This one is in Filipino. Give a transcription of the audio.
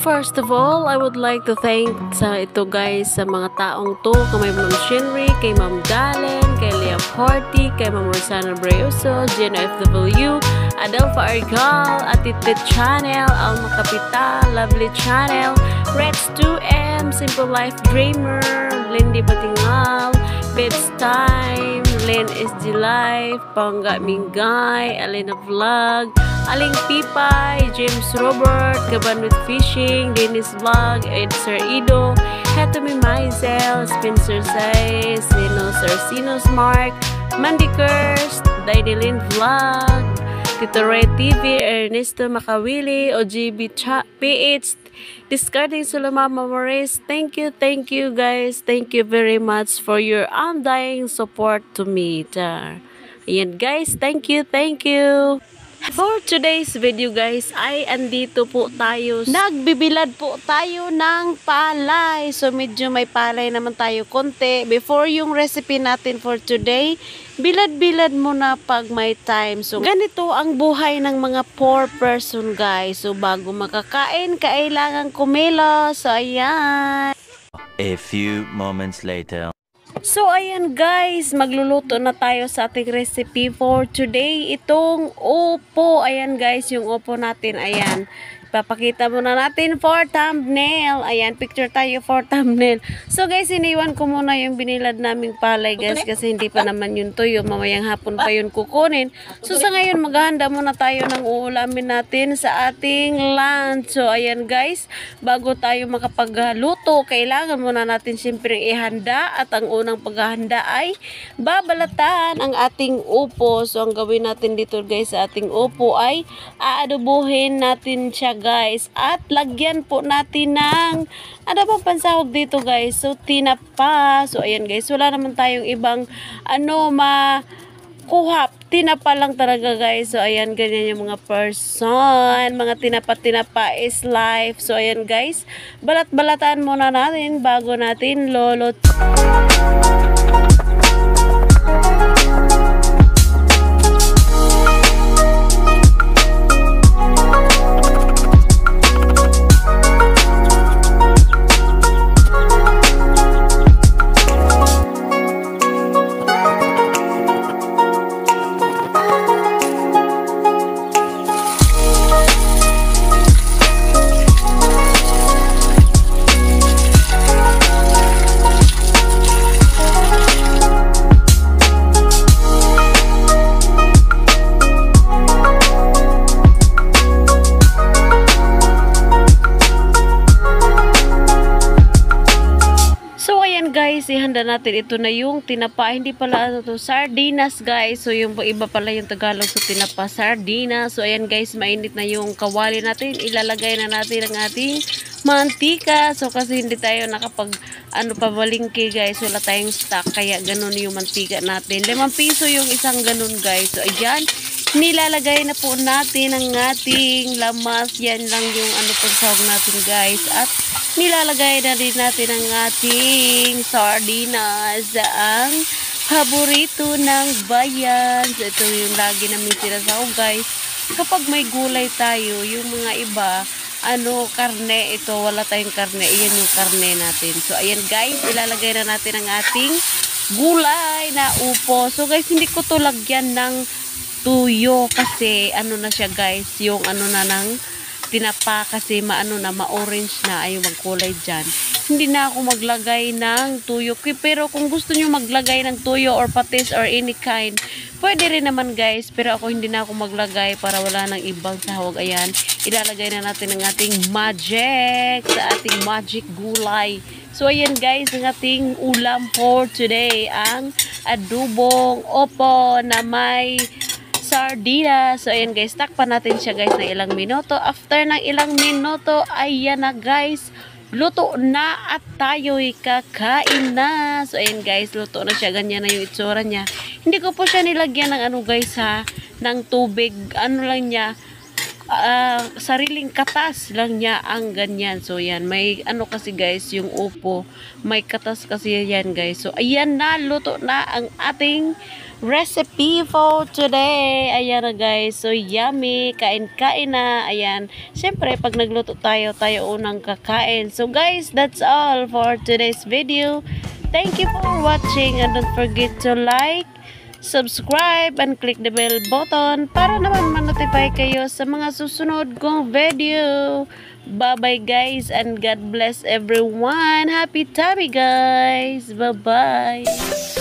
First of all, I would like to thank ito guys sa mga taong to, kay Ma'am Shinri, kay Ma'am Galen, kay Leah Horty, kay Ma'am Rosana Breuso, Gina FW, Adelfa Argal, Atitlit Channel, Alma Capital, Lovely Channel, Reds 2M, Simple Life Dreamer, Lindy Batingal, Bits Time, Lynn SG Life, Pangga Mingay, Alina Vlog, Aling Pipay, James Robert, Gaban with Fishing, Dennis Vlog, Ed Sir Ido, Hetomi Maisel, Spencer Says, Sinos Mark, Mandy Kirst, Daidilin Vlog, Tito Ray TV, Ernesto Makawili, OGB PH, Discarding Sulamama Maris. Thank you guys. Thank you very much for your undying support to me. Ayan guys, thank you. For today's video guys, ay andito po tayo. Nagbibilad po tayo ng palay. So medyo may palay naman tayo konti. Before yung recipe natin for today, bilad-bilad muna pag may time. So ganito ang buhay ng mga poor person guys. So bago makakain, kailangan kumilos. So ayan. A few moments later. So, ayan guys, magluluto na tayo sa ating recipe for today. Itong upo, ayan guys, yung upo natin, ayan. Papakita muna natin for thumbnail. Ayan, picture tayo for thumbnail. So guys, iniwan ko muna yung binilad naming palay guys kasi hindi pa naman yung tuyo. Mamayang hapon pa yun kukunin. So sa ngayon, maghahanda muna tayo ng uulamin natin sa ating lunch. So ayan guys, bago tayo makapagluto, kailangan muna natin siyempre ihanda. At ang unang paghahanda ay babalatan ang ating upo. So ang gawin natin dito guys sa ating upo ay aadobuhin natin siya guys, at lagyan po natin ng ano bang pansahog dito guys, so tinapa. So ayan guys, wala naman tayong ibang makuha, tinapa lang talaga guys. So ayan, ganyan yung mga person, mga tinapa is life. So ayan guys, balat-balatan muna natin bago natin lolot. Guys, ihanda natin, ito na yung tinapa, hindi pala ano to, sardinas guys. So yung iba pala yung Tagalog sa tinapa, sardinas. So ayan guys, mainit na yung kawali natin, ilalagay na natin ang ating mantika. So kasi hindi tayo nakapag pamalingki guys, wala tayong stock, kaya ganun yung mantika natin. 5 piso yung isang ganun guys. So ayan, nilalagay na po natin ang ating lamas. Yan lang yung pansahog natin guys. At nilalagay na din natin ang ating sardinas, ang paborito ng bayan. So ito yung lagi namin sinasahog guys. Kapag may gulay tayo, yung mga iba, karne, ito wala tayong karne. Iyan yung karne natin. So ayan guys, ilalagay na natin ang ating gulay na upo. So guys, hindi ko to lagyan ng tuyo kasi na siya guys, yung na ng tinapa kasi ma-orange na ay magkulay dyan. Hindi na ako maglagay ng tuyo. Pero kung gusto nyo maglagay ng tuyo or patis or any kind, pwede rin naman guys. Pero ako hindi na ako maglagay para wala nang ibang sahog. Ayan, ilalagay na natin ang ating magic sa ating magic gulay. So ayan guys, ang ating ulam for today, ang adobong opo na may sardinas. So ayan guys, takpan natin siya guys ng ilang minuto. After ng ilang minuto, ayan na guys, luto na at tayo'y kakain na. So ayan guys, luto na siya, ganyan na yung itsura niya. Hindi ko po siya nilagyan ng guys ng tubig, lang niya, sariling katas lang niya ang ganyan. So yan, may ano kasi guys, yung upo, may katas kasi yan guys. So ayan na, luto na ang ating recipe for today. Ayan na guys, so yummy, kain-kain na. Ayan, syempre pag nagluto tayo, tayo unang kakain. So guys, that's all for today's video. Thank you for watching and don't forget to like, subscribe, and click the bell button para naman ma-notify kayo sa mga susunod kong video. Bye-bye guys and God bless everyone. Happy tummy guys. Bye-bye.